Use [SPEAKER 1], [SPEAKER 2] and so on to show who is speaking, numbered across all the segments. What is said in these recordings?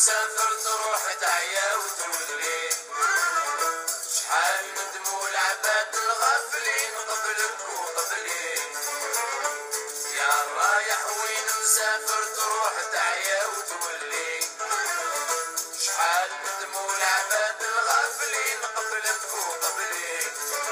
[SPEAKER 1] مسافر تروح تعيا وتولي، شحال ندموا العباد الغافلين قبلك وقبلي، يا رايح وين مسافر تروح تعيا وتولي، شحال ندموا العباد الغافلين قبلك وقبلي.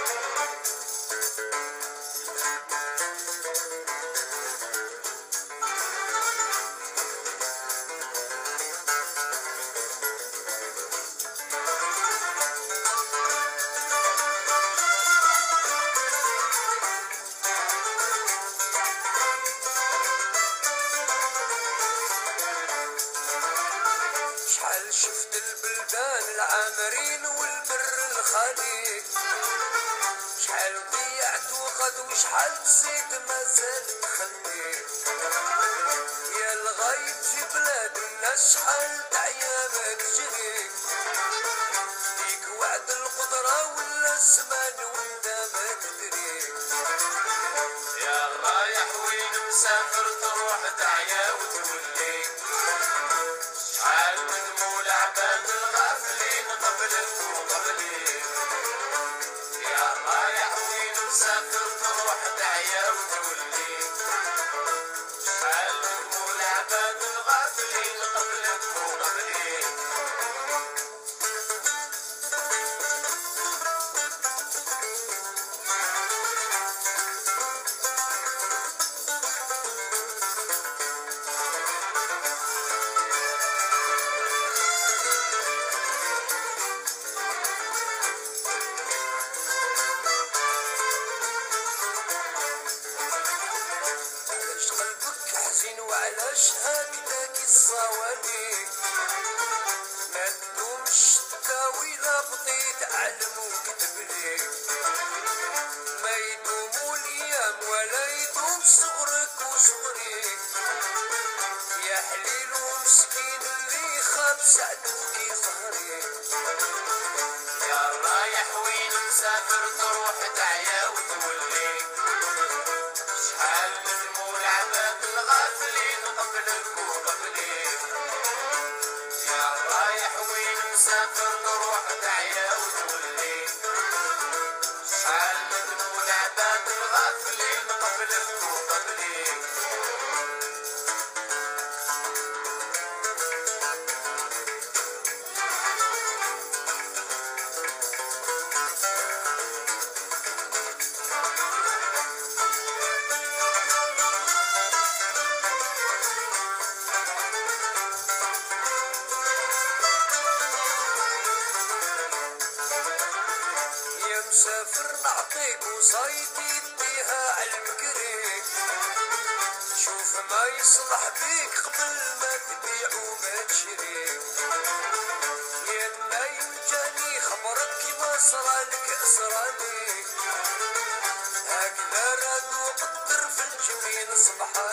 [SPEAKER 1] شحال شفت البلدان العامرين والبر الخالي، شحال ضيعت وقت وشحال نسيت مازال تخلي، يا الغايب في بلاد الناس شحال تعيا ما تجري، فيك وعد القدرة ولا الزمان وانت ما تدري، يا رايح وين مسافر تروح تعيا وتولي، شحال ندموا العباد الغافلين قبلك وقبلي، يا رايح وين مسافر تروح تعيا وتولي، شحال ندموا العباد الغافلين قبلك وقبلي. وعلاش هكذاك الصوالي ما تدومش تداوي لا بطيت علم وكتبلي، ما يدوموا الايام ولا يدوم صغرك وصغري، يا حليل ومسكين اللي خاب سعدوك ظهري، يا رايح وين مسافر تروح تعيا وتولي، شحال ندموا العباد الغافلين قبلك وقبلي، يا رايح وين مسافر تروح تعيا وتولي، شحال ندموا العباد الغافلين قبلك وقبلي. مسافر نعطيك وصايدي بيها عالبكري، شوف ما يصلح بيك قبل ما تبيع وما تشري، يا نايم جاني خبرك كيما صرالك صرالي، هكذا راد وقدر في الجبين صبحا